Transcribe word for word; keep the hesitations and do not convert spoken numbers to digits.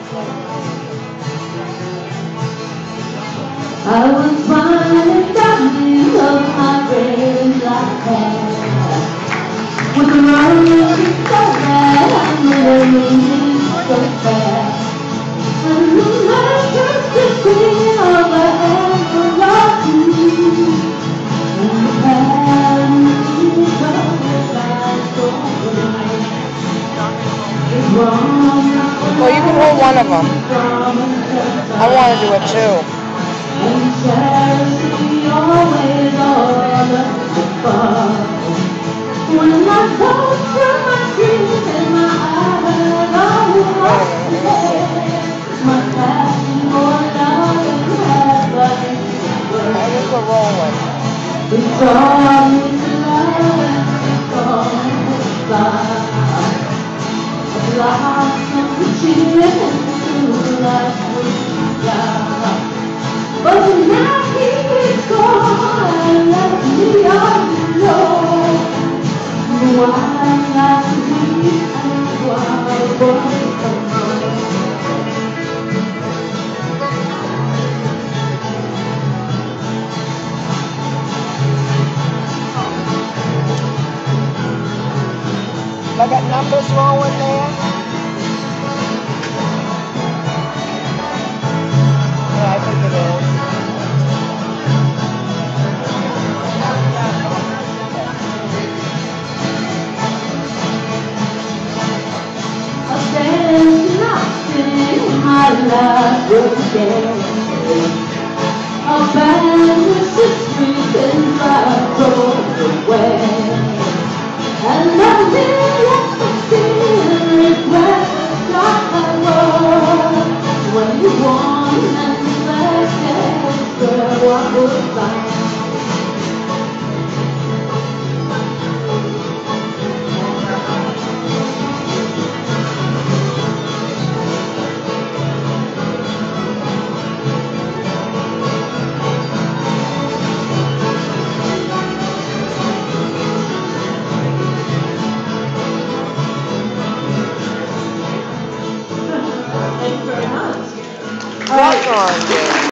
I was finding diamonds of my brain like that. With the rolling so bad, I made a meaning so fast. And the legends between all the hands of love you. And the past is always like so bright. It's wrong. Well, you can hold one of them. I want to do it too. And charity always all above. When I go through my dreams and my eyes are wide, my passion for love and heaven. I just go rolling. It's always love and it's always love. Blossom the children to life with love. But now he's gone and left me alone. Why not me and why both alone? I got numbers rolling there. Yeah, I think it is. My life was dead. A band with the street and I drove away. And I didn't feel regret like I was when you won and you left it where I was bound. Thank you very much. All right.